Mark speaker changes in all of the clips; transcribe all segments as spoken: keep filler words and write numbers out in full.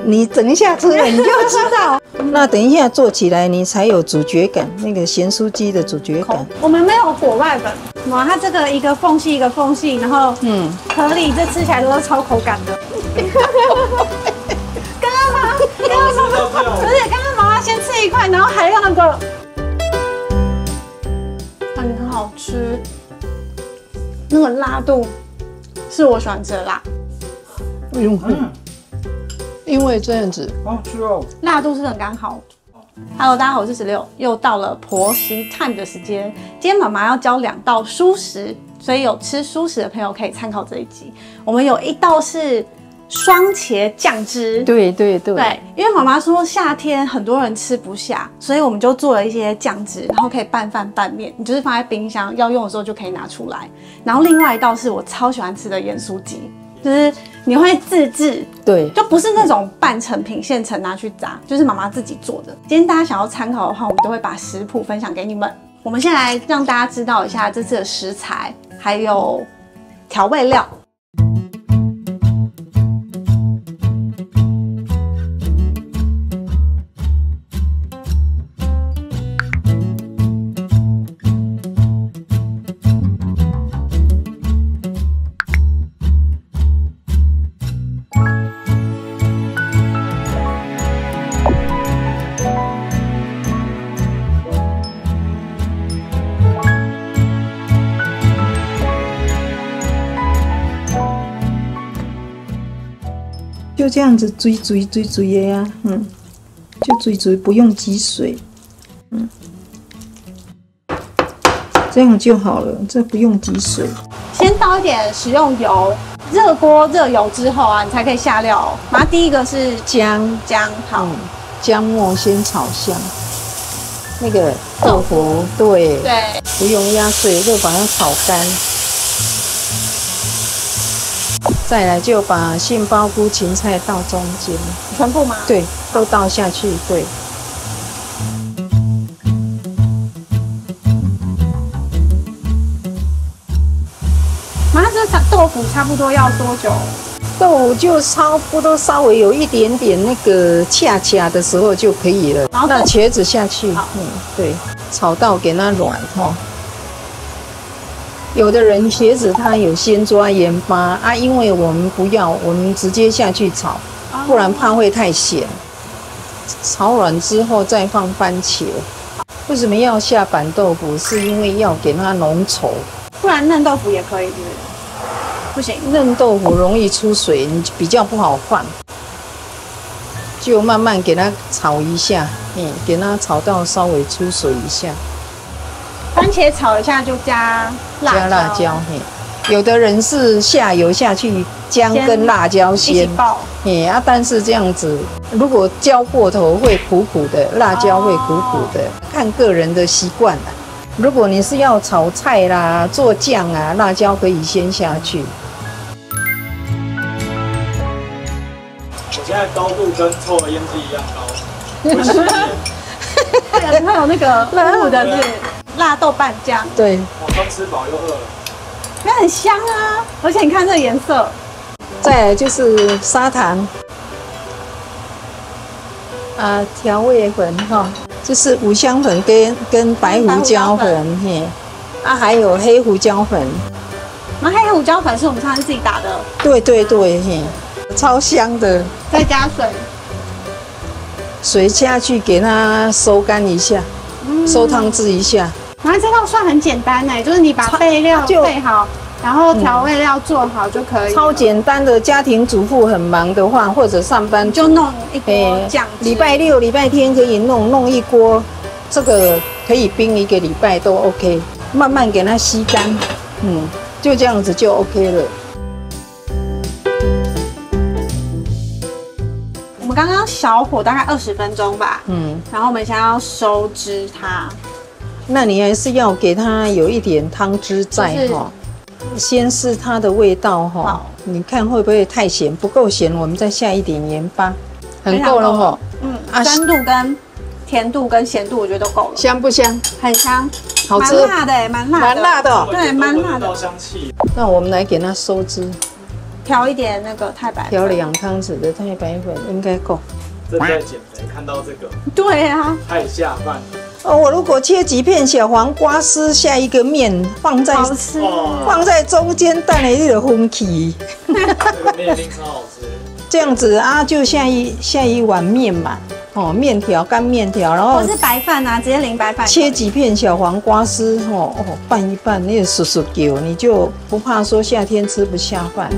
Speaker 1: 你等一下吃了你就知道。那等一下做起来你才有主角感，那个咸酥鸡的主角感。
Speaker 2: 我们没有火外粉，哇，它这个一个缝隙一个缝隙，然后嗯，颗粒这吃起来都是超口感的。刚刚妈，刚刚妈妈，而且刚刚妈妈先吃一块，然后还要那个，很好吃，那个辣度是我喜欢吃的辣。
Speaker 1: 嗯，因为这样子，
Speaker 3: 好吃哦，
Speaker 2: 辣度是很刚好。Hello， 大家好，我是十六，又到了婆媳 time 的时间。今天妈妈要教两道蔬食，所以有吃蔬食的朋友可以参考这一集。我们有一道是双茄酱汁，
Speaker 1: 对对对，
Speaker 2: 对，因为妈妈说夏天很多人吃不下，所以我们就做了一些酱汁，然后可以拌饭拌面，你就是放在冰箱，要用的时候就可以拿出来。然后另外一道是我超喜欢吃的盐酥鸡。就是你会自制，
Speaker 1: 对，
Speaker 2: 就不是那种半成品现成拿去炸，就是妈妈自己做的。今天大家想要参考的话，我们都会把食谱分享给你们。我们先来让大家知道一下这次的食材，还有调味料。
Speaker 1: 就这样子追追追追的呀，嗯，就追追不用挤水，嗯，这样就好了，这不用挤水。
Speaker 2: 先倒一点食用油，热锅热油之后啊，你才可以下料哦。然后第一个是
Speaker 1: 姜
Speaker 2: 姜，好，
Speaker 1: 嗯，姜末先炒香，那个豆腐，对
Speaker 2: 对，
Speaker 1: 不用压碎，就把它炒干。再来就把杏鲍菇、芹菜倒中间，
Speaker 2: 全部吗？
Speaker 1: 对，都倒下去，对。
Speaker 2: 妈，这豆腐差不多要多久？
Speaker 1: 豆腐就差不多稍微有一点点那个恰恰的时候就可以了。
Speaker 2: 然后
Speaker 1: 那茄子下去，嗯，对，炒到给它软哈。有的人茄子它有先抓盐巴啊，因为我们不要，我们直接下去炒，不然怕会太咸。炒软之后再放番茄。为什么要下板豆腐？是因为要给它浓稠，
Speaker 2: 不然嫩豆腐也可以，是不是？不行，
Speaker 1: 嫩豆腐容易出水，你比较不好放。就慢慢给它炒一下，嗯，给它炒到稍微出水一下。
Speaker 2: 番茄炒一下就加辣椒，
Speaker 1: 加辣椒，嘿，有的人是下油下去，姜跟辣椒先
Speaker 2: 一起爆，
Speaker 1: 嘿啊，但是这样子如果浇过头会苦苦的，辣椒会苦苦的，哦、看个人的习惯啦。如果你是要炒菜啦、做酱啊，辣椒可以先下去。
Speaker 3: 我现在高度跟抽了烟机一样高，会吸烟。
Speaker 2: 会有会有那个雾的是。辣豆瓣酱，
Speaker 1: 对，
Speaker 3: 我刚吃饱又饿了，
Speaker 2: 那很香啊！而且你看这个颜色。
Speaker 1: 再来就是砂糖，啊，调味粉哈，就是五香粉跟跟白胡椒粉，嘿，啊，还有黑胡椒粉。
Speaker 2: 然后黑胡椒粉是我们上次自己打的。
Speaker 1: 对对对，嘿，超香的。
Speaker 2: 再加水，
Speaker 1: 水下去给它收干一下，嗯、收汤汁一下。
Speaker 2: 然后这道算很简单哎，就是你把备料备好，然后调味料做好就可以。超
Speaker 1: 简单的，家庭主妇很忙的话，或者上班
Speaker 2: 就弄一锅酱汁。
Speaker 1: 礼拜六、礼拜天可以弄弄一锅，这个可以冰一个礼拜都 OK。慢慢给它吸干，嗯，就这样子就 OK 了。
Speaker 2: 我们刚刚小火大概二十分钟吧，嗯，然后我们现在要收汁它。
Speaker 1: 那你还是要给它有一点汤汁在哈，先试它的味道哈，你看会不会太咸？不够咸，我们再下一点盐巴，很够了哈。嗯，
Speaker 2: 啊，酸度跟甜度跟咸度我觉得都够了。
Speaker 1: 香不香？
Speaker 2: 很香，
Speaker 1: 好吃，
Speaker 2: 蛮辣的，蛮辣的，
Speaker 1: 蛮辣的，
Speaker 2: 对，蛮辣的
Speaker 3: 香气。
Speaker 1: 那我们来给它收汁，
Speaker 2: 调一点那个太白粉，
Speaker 1: 调两汤匙的太白粉应该够。
Speaker 3: 这在减肥看到这个，
Speaker 2: 对啊，
Speaker 3: 太下饭了。
Speaker 1: 哦，我如果切几片小黄瓜丝下一个面，放在
Speaker 2: 好吃。
Speaker 1: 放在中间，蛋的那个分起，
Speaker 3: 这个面一定超好吃。
Speaker 1: 这样子啊，就下一下一碗面嘛，哦，面条干面条，然后
Speaker 2: 或是白饭啊，直接淋白饭。
Speaker 1: 切几片小黄瓜丝，哦哦，拌一拌，那个叔叔给你就不怕说夏天吃不下饭。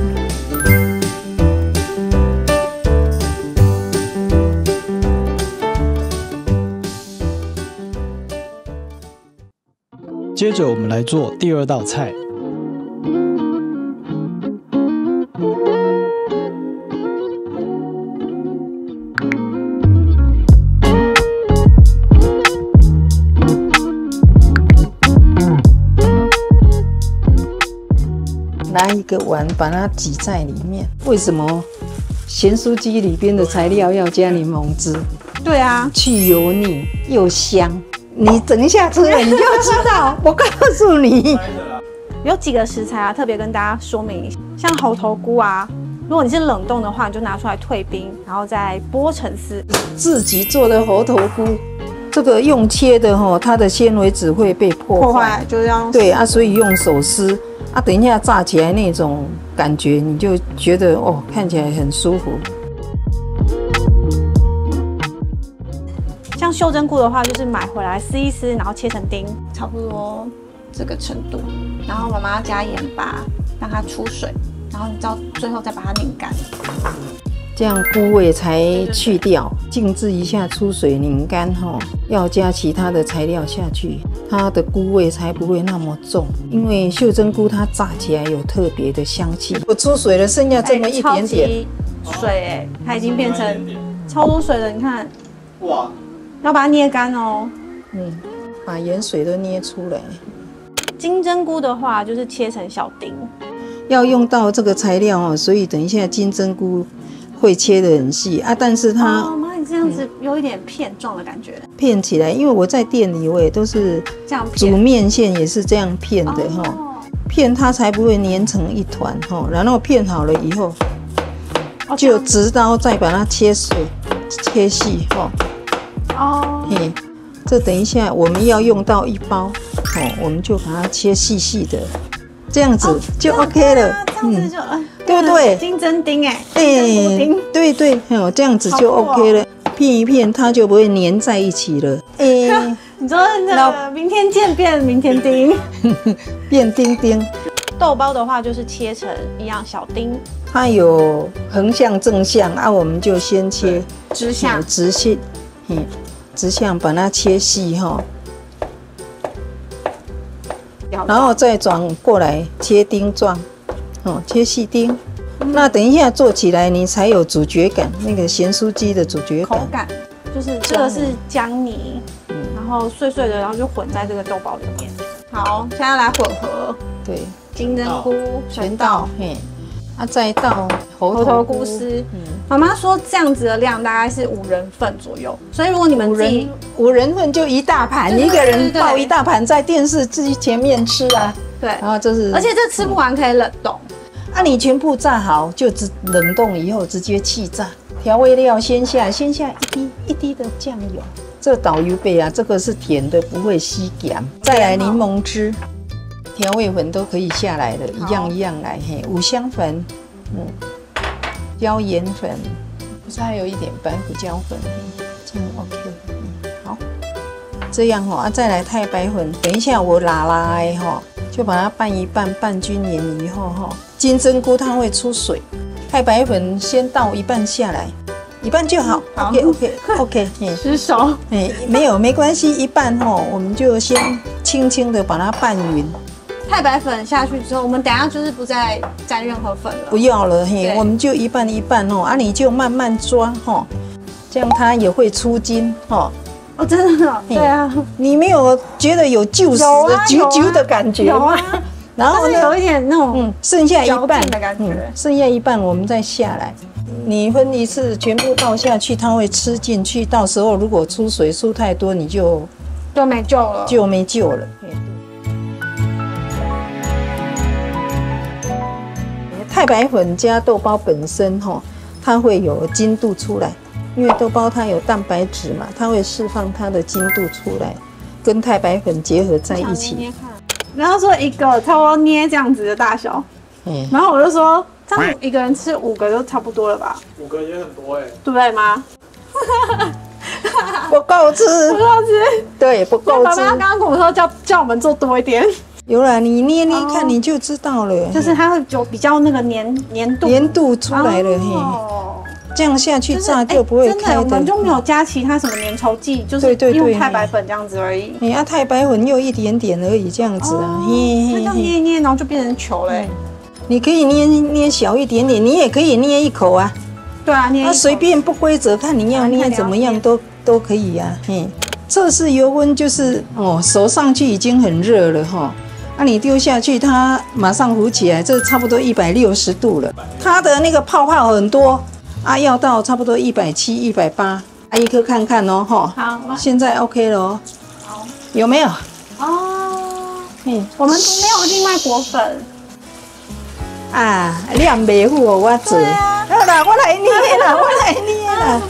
Speaker 3: 接着我们来做第二道菜。
Speaker 1: 拿一个碗把它挤在里面。为什么咸酥鸡里边的材料要加柠檬汁？
Speaker 2: 对啊，
Speaker 1: 去油腻又香。你等一下吃了你就知道。我告诉你，
Speaker 2: 有几个食材啊，特别跟大家说明一下，像猴头菇啊，如果你是冷冻的话，你就拿出来退冰，然后再剥成丝。
Speaker 1: 自己做的猴头菇，这个用切的哈，它的纤维质会被破坏，
Speaker 2: 破坏就是要用
Speaker 1: 对啊，所以用手撕啊，等一下炸起来那种感觉，你就觉得哦，看起来很舒服。
Speaker 2: 像秀珍菇的话，就是买回来撕一撕，然后切成丁，差不多这个程度。然后妈妈要加盐巴，让它出水，然后你到最后再把它拧干，
Speaker 1: 这样菇味才去掉，静置一下出水拧干哈，要加其他的材料下去，它的菇味才不会那么重。因为秀珍菇它炸起来有特别的香气。我出水了，剩下这么一点点、
Speaker 2: 欸、水哎，它已经变成超多水了，你看，
Speaker 3: 哇！
Speaker 2: 要把它捏干哦。
Speaker 1: 嗯，把盐水都捏出来。
Speaker 2: 金针菇的话，就是切成小丁。
Speaker 1: 要用到这个材料哦，所以等一下金针菇会切得很细啊，但是它
Speaker 2: 哦，妈，你这样子有一点片状的感觉。
Speaker 1: 片起来，因为我在店里我也都是
Speaker 2: 这样
Speaker 1: 煮面线也是这样片的哈、哦，片它才不会粘成一团哈。然后片好了以后，
Speaker 2: 哦、
Speaker 1: 就直刀再把它切碎、切细哈。
Speaker 2: 哦，
Speaker 1: 嘿，这等一下我们要用到一包哦，我们就把它切细细的，这样子就 OK 了。
Speaker 2: 哦、这样子就、嗯、
Speaker 1: 对不对？
Speaker 2: 金针丁哎，
Speaker 1: 哎、欸，对对，哦，这样子就 OK 了。片一片它就不会粘在一起了。哎、欸，
Speaker 2: 你说那个明天见变明天丁，
Speaker 1: 变丁丁。
Speaker 2: 豆包的话就是切成一样小丁，
Speaker 1: 它有横向、正向啊，我们就先切
Speaker 2: 直向，
Speaker 1: 直线，嗯，直向把它切细哈，然后再转过来切丁状，哦，切细丁。嗯、那等一下做起来你才有主角感，那个咸酥鸡的主角感。
Speaker 2: 口感就是这个是姜泥，嗯、然后碎碎的，然后就混在这个豆包里面。好，现在来混合。
Speaker 1: 对。
Speaker 2: 金针菇全倒，
Speaker 1: 嘿，啊，再倒
Speaker 2: 猴头菇丝。妈妈说这样子的量大概是五人份左右，所以如果你们自己
Speaker 1: 五人份就一大盘，一个人抱一大盘在电视机前面吃啊。
Speaker 2: 对，
Speaker 1: 然后这是，
Speaker 2: 而且这吃不完可以冷冻。
Speaker 1: 啊，你全部炸好就直冷冻以后直接气炸，调味料先下，先下一滴一滴的酱油，这导游贝啊，这个是甜的，不会吸咸。再来柠檬汁。调味粉都可以下来了，一样一样来嘿。五香粉，嗯，椒盐粉，不是还有一点白胡椒粉，这样 OK。嗯，好，这样哈、哦、啊，再来太白粉。等一下我拉拉的哈、哦，就把它拌一拌，拌均匀以后哈、哦，金针菇它会出水，太白粉先倒一半下来，一半就好。
Speaker 2: 好
Speaker 1: OK OK OK， 嗯，
Speaker 2: 失手。
Speaker 1: 哎，没有没关系，一半哦，我们就先轻轻的把它拌匀。
Speaker 2: 太白粉下去之后，我们等一下就是不再沾任何粉了，
Speaker 1: 不要了嘿，我们就一半一半哦，啊你就慢慢抓哈，这样它也会出筋哈。
Speaker 2: 哦，真的、哦，对啊，
Speaker 1: 你没有觉得有旧时的揪揪的感觉吗？
Speaker 2: 有啊，
Speaker 1: 然后呢，
Speaker 2: 有一点那种
Speaker 1: 嗯，剩下一半
Speaker 2: 的感觉、嗯，
Speaker 1: 剩下一半我们再下来，你分一次全部倒下去，它会吃进去，到时候如果出水出太多，你就
Speaker 2: 就没救了，
Speaker 1: 就没救了。太太白粉加豆包本身哈、哦，它会有筋度出来，因为豆包它有蛋白质嘛，它会释放它的筋度出来，跟太白粉结合在一起。捏捏看，
Speaker 2: 然后说一个差不多捏这样子的大小，嗯，然后我就说这样一个人吃五个就差不多了吧？
Speaker 3: 五个也很多哎、欸，
Speaker 2: 对不对吗？
Speaker 1: 不够吃，
Speaker 2: 不够吃，
Speaker 1: 对，不够吃。
Speaker 2: 爸爸刚刚跟我说叫叫我们做多一点。
Speaker 1: 有了，你捏捏看，你就知道了。
Speaker 2: 就是它会有比较那个粘粘度，
Speaker 1: 粘度出来了，哦、嘿，这样下去炸就不会开的。
Speaker 2: 真的，我们就没有加其他什么粘稠剂，就是用太白粉这样子而已。
Speaker 1: 你啊，太白粉又一点点而已，这样子啊，
Speaker 2: 那这样捏一捏，然后就变成球嘞。
Speaker 1: 你可以捏捏小一点点，你也可以捏一口啊。
Speaker 2: 对啊，捏。
Speaker 1: 它随便不规则，看你要捏怎么样都都可以啊。嘿，测试油温就是哦，手上去已经很热了哈。那、啊、你丢下去，它马上浮起来，这差不多一百六十度了。它的那个泡泡很多啊，要到差不多一百七、一百八，啊，一颗看看哦，哈。好，现在 OK 了哦。好，有没有？
Speaker 2: 哦，嗯，我们没有另外裹粉
Speaker 1: 啊，你也袂付我做。对啊。好啦，我来捏啦，我来捏啦。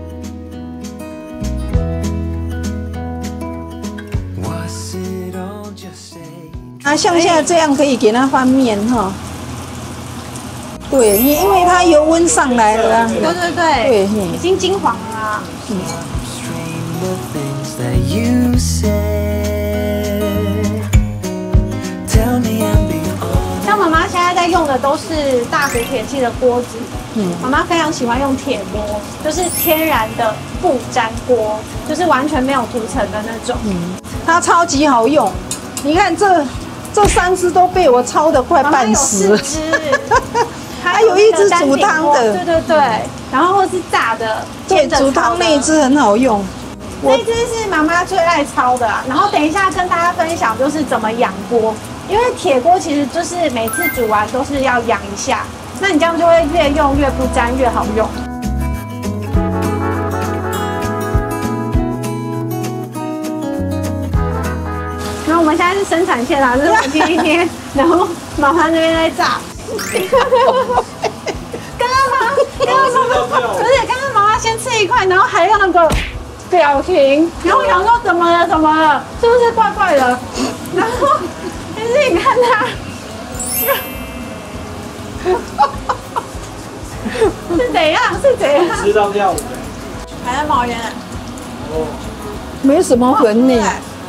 Speaker 1: 啊，像现在这样可以给它翻面哈。对，因因为它油温上来了啊。
Speaker 2: 对对对。对，已经金黄了啊。嗯。像妈妈现在在用的都是大湖铁器的锅子。嗯。妈妈非常喜欢用铁锅，就是天然的不粘锅，就是完全没有涂层的那种。嗯。它超级好用，你看这。这三只都被我焯得快半死了。还有一只煮汤的，对对对，然后或是炸的，对，煮汤那一只很好用。那只是妈妈最爱焯的啊。然后等一下跟大家分享就是怎么养锅，因为铁锅其实就是每次煮完都是要养一下，那你这样就会越用越不粘，越好用。然后我们现在是生产线啊，就是我捏一捏，然后妈妈那边在炸。刚刚妈，刚刚妈妈，不是刚刚妈妈先吃一块，然后还有那个表情，然后我想说怎么了怎么了，是不是怪怪的？然后但是你看他，是怎样？是怎样？
Speaker 3: 吃到跳舞的，
Speaker 2: 还在冒烟。
Speaker 1: 哦，没什么粉呢。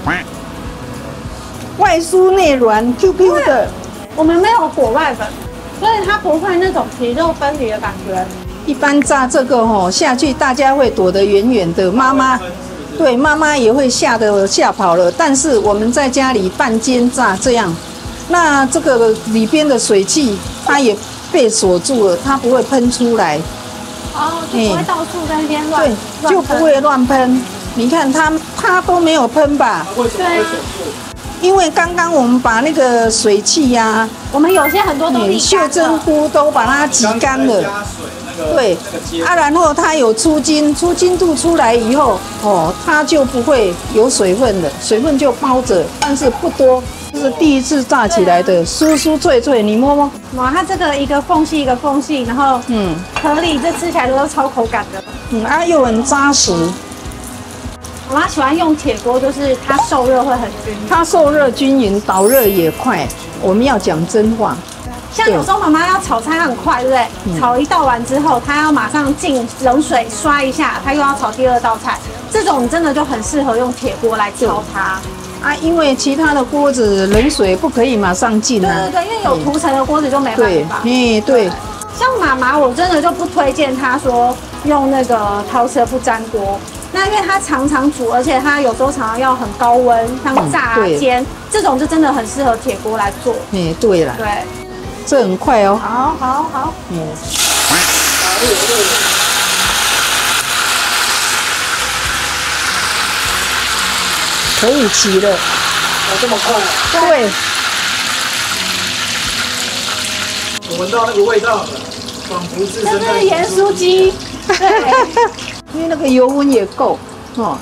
Speaker 1: 外酥内软 ，Q Q 的。
Speaker 2: 我们没有裹外粉，所以它不会那种皮肉分离的感觉。
Speaker 1: 一般炸这个吼下去，大家会躲得远远的。妈妈，对，妈妈也会吓得吓跑了。但是我们在家里半煎炸这样，那这个里边的水汽它也被锁住了，它不会喷出来。
Speaker 2: 哦，就不会到处在那边乱。
Speaker 1: 对，就不会乱喷。你看它，它都没有喷吧？
Speaker 2: 对。
Speaker 1: 因为刚刚我们把那个水汽呀、啊，
Speaker 2: 我们有些很多东西
Speaker 1: 袖珍菇都把它挤干了，对，啊，然后它有出筋，出筋度出来以后，哦，它就不会有水分了，水分就包着，但是不多，这是第一次炸起来的，酥酥脆脆，你摸摸，
Speaker 2: 哇，它这个一个缝隙一个缝隙，然后嗯，颗粒这吃起来都是超口感的，
Speaker 1: 嗯，啊，又很扎实。
Speaker 2: 我妈喜欢用铁锅，就是它受热会很均匀。
Speaker 1: 它受热均匀，导热也快。我们要讲真话。
Speaker 2: 像有时候妈妈要炒菜，它很快，对不对？嗯、炒一道完之后，她要马上进冷水刷一下，她又要炒第二道菜。这种真的就很适合用铁锅来焯它。啊，
Speaker 1: 因为其他的锅子冷水不可以马上进啊。
Speaker 2: 对对对，因为有涂层的锅子就没办法。
Speaker 1: 对，对。
Speaker 2: 像妈妈，我真的就不推荐她说用那个陶瓷的不粘锅。那因为它常常煮，而且它有时候常常要很高温，像炸、嗯、煎这种，就真的很适合铁锅来做。
Speaker 1: 哎，对了，
Speaker 2: 对，
Speaker 1: 这很快哦。
Speaker 2: 好，好，好。嗯。
Speaker 1: 可以起了。
Speaker 3: 哦，这么快、啊？
Speaker 1: 对。
Speaker 3: 我闻到那个味道了，仿佛置身在。
Speaker 2: 这是盐酥鸡。对。
Speaker 1: 因为那个油温也够，哦。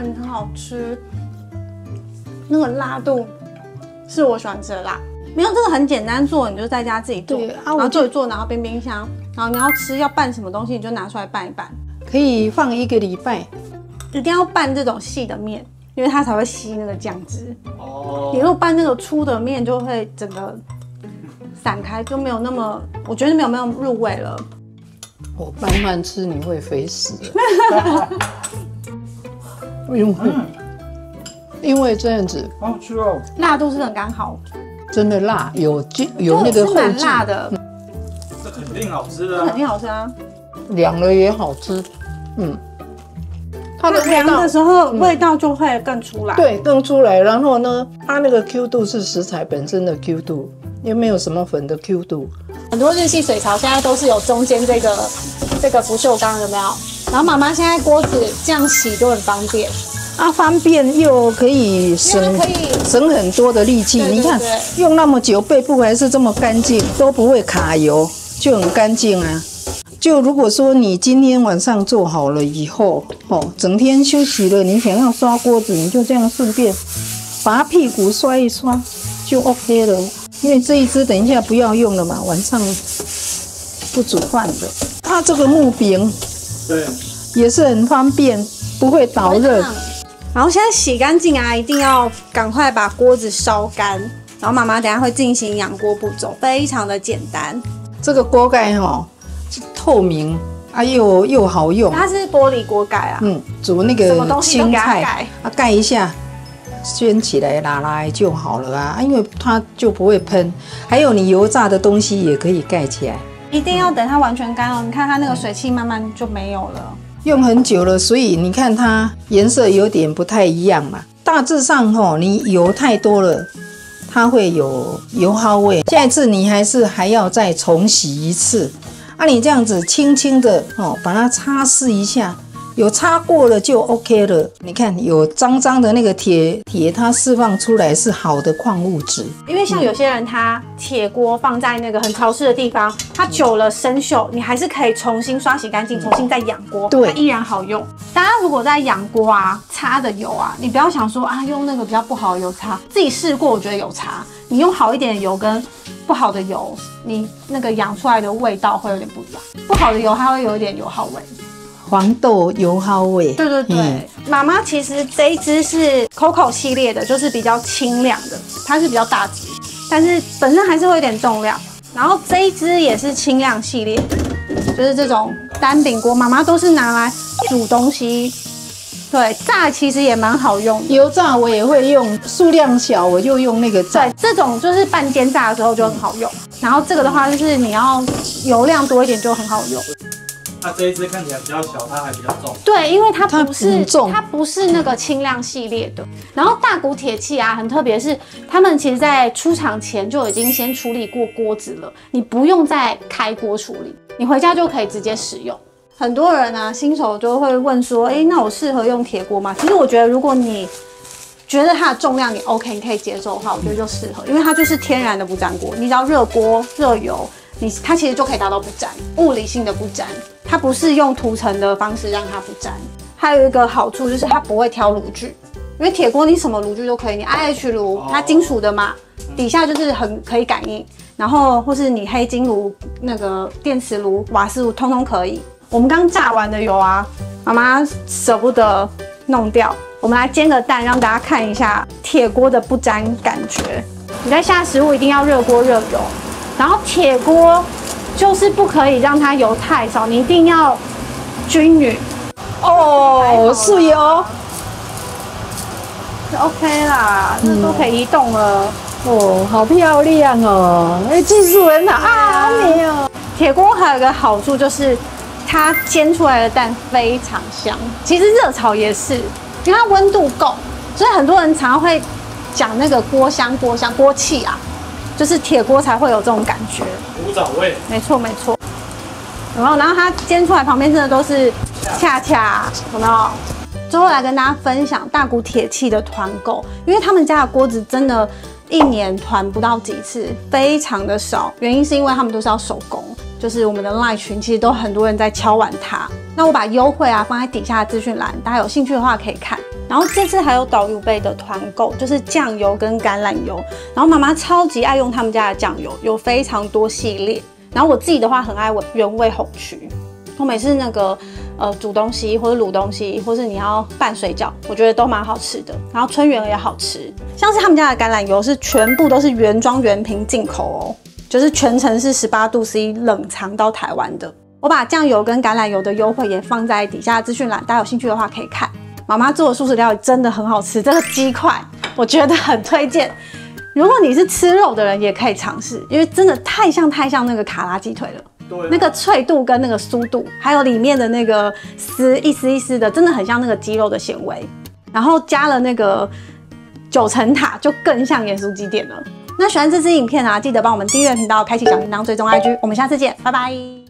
Speaker 2: 很好吃，那个辣度是我喜欢吃的辣。没有，这个很简单做，你就在家自己做，
Speaker 1: 对啊，
Speaker 2: 然后做一做，然后冰冰箱，然后你要吃要拌什么东西，你就拿出来拌一拌，
Speaker 1: 可以放一个礼拜。
Speaker 2: 一定要拌这种细的面，因为它才会吸那个酱汁。
Speaker 3: 哦，
Speaker 2: 你如果拌那个粗的面，就会整个散开，就没有那么，我觉得没有那么入味了。
Speaker 1: 我慢慢吃你会肥死的。因为因为这样子
Speaker 3: 好好吃哦，
Speaker 2: 辣度是很刚好，
Speaker 1: 真的辣，有有那个后
Speaker 2: 是蛮
Speaker 1: 劲，
Speaker 2: 辣的，
Speaker 3: 这肯定好吃的、
Speaker 2: 这肯
Speaker 3: 啊。
Speaker 2: 定好吃啊。
Speaker 1: 凉了也好吃。嗯，它的味
Speaker 2: 凉
Speaker 1: 道
Speaker 2: 的时候味道就会更出来。
Speaker 1: 对更出来，然后呢，它那个 Q 度是食材本身的 Q 度，又没有什么粉的 Q 度。
Speaker 2: 很多日系水槽现在都是有中间这个这个不锈钢，有没有？然后妈妈现在锅子这样洗就很方便，
Speaker 1: 啊，方便又可以省
Speaker 2: 因为它可以
Speaker 1: 省很多的力气。
Speaker 2: 对对
Speaker 1: 你看
Speaker 2: 对
Speaker 1: 用那么久，背部还是这么干净，都不会卡油，就很干净啊。就如果说你今天晚上做好了以后，哦，整天休息了，你想要刷锅子，你就这样顺便把它屁股刷一刷，就 OK 了。因为这一支等一下不要用了嘛，晚上不煮饭的。它这个木柄
Speaker 3: 对，
Speaker 1: 也是很方便，不会导热。
Speaker 2: 然后现在洗干净啊，一定要赶快把锅子烧干。然后妈妈等一下会进行养锅步骤，非常的简单。
Speaker 1: 这个锅盖哈、哦、透明啊，又又好用。
Speaker 2: 它是玻璃锅盖啊，
Speaker 1: 嗯，煮那
Speaker 2: 什么
Speaker 1: 个
Speaker 2: 东西都给它
Speaker 1: 青菜
Speaker 2: 盖
Speaker 1: 啊，盖一下，掀起来拉拉就好了啊，因为它就不会喷。还有你油炸的东西也可以盖起来。
Speaker 2: 一定要等它完全干哦。你看它那个水汽慢慢就没有了。
Speaker 1: 用很久了，所以你看它颜色有点不太一样嘛。大致上吼、哦，你油太多了，它会有油耗味。下一次你还是还要再重洗一次。啊，你这样子轻轻的哦，把它擦拭一下，有擦过了就 OK 了。你看有脏脏的那个铁铁，它释放出来是好的矿物质。
Speaker 2: 因为像有些人他铁锅放在那个很潮湿的地方，它久了生锈，你还是可以重新刷洗干净，重新再养锅，
Speaker 1: 对
Speaker 2: 它依然好用。大家如果在养锅啊擦的油啊，你不要想说啊用那个比较不好的油擦，自己试过我觉得有差。你用好一点的油跟不好的油，你那个养出来的味道会有点不一样。不好的油它会有一点油耗味。
Speaker 1: 黄豆油耗味。
Speaker 2: 对对对，
Speaker 1: 嗯
Speaker 2: 妈妈其实这一支是 Coco 系列的，就是比较轻量的，它是比较大支，但是本身还是会有点重量。然后这一支也是轻量系列的，就是这种单饼锅，妈妈都是拿来煮东西，对，炸其实也蛮好用的。
Speaker 1: 油炸我也会用，数量小我就用那个炸
Speaker 2: 对，。这种就是半煎炸的时候就很好用。然后这个的话就是你要油量多一点就很好用。
Speaker 3: 它这一只看起来比较小，它还比较重。
Speaker 2: 对，因为它不
Speaker 1: 它
Speaker 2: 是
Speaker 1: 很重
Speaker 2: 它不是那个轻量系列的。然后大骨铁器啊，很特别是他们其实在出厂前就已经先处理过锅子了，你不用再开锅处理，你回家就可以直接使用。很多人啊，新手就会问说，哎，那我适合用铁锅吗？其实我觉得，如果你觉得它的重量你 OK， 你可以接受的话，我觉得就适合，因为它就是天然的不粘锅，你只要热锅热油。你它其实就可以达到不粘，物理性的不粘，它不是用涂层的方式让它不粘。还有一个好处就是它不会挑炉具，因为铁锅你什么炉具都可以，你 I H 炉它金属的嘛，底下就是很可以感应，然后或是你黑金炉、那个电磁炉、瓦斯炉通通可以。我们刚炸完的油啊，妈妈舍不得弄掉，我们来煎个蛋，让大家看一下铁锅的不粘感觉。你在下食物一定要热锅热油。然后铁锅就是不可以让它油太少，你一定要均匀。
Speaker 1: 哦，是油。
Speaker 2: 就 OK 啦，这都可以移动了。
Speaker 1: 哦，好漂亮哦！哎，技术很好啊，没有。
Speaker 2: 铁锅还有一个好处就是它煎出来的蛋非常香。其实热炒也是，因为它温度够，所以很多人常常会讲那个锅香、锅香、锅气啊。就是铁锅才会有这种感觉，
Speaker 3: 古早味，
Speaker 2: 没错没错。然后，然后它煎出来旁边真的都是恰恰，有没有？最后来跟大家分享大骨铁器的团购，因为他们家的锅子真的，一年团不到几次，非常的少。原因是因为他们都是要手工，就是我们的 LINE 群其实都很多人在敲碗它。那我把优惠啊放在底下的资讯栏，大家有兴趣的话可以看。 然后这次还有导游贝的团购，就是酱油跟橄榄油。然后妈妈超级爱用他们家的酱油，有非常多系列。然后我自己的话很爱原味红曲，我每次那个呃煮东西或者卤东西，或是你要拌水饺，我觉得都蛮好吃的。然后春圆也好吃，像是他们家的橄榄油是全部都是原装原瓶进口哦，就是全程是十八度 C 冷藏到台湾的。我把酱油跟橄榄油的优惠也放在底下资讯栏，大家有兴趣的话可以看。妈妈做的素食料理真的很好吃，这个鸡块我觉得很推荐。如果你是吃肉的人，也可以尝试，因为真的太像太像那个卡拉鸡腿了。对，那个脆度跟那个酥度，还有里面的那个丝一丝一丝的，真的很像那个鸡肉的纤维。然后加了那个九层塔，就更像盐酥鸡店了。那喜欢这支影片啊，记得帮我们订阅频道，开启小铃铛，追踪 I G。我们下次见，拜拜。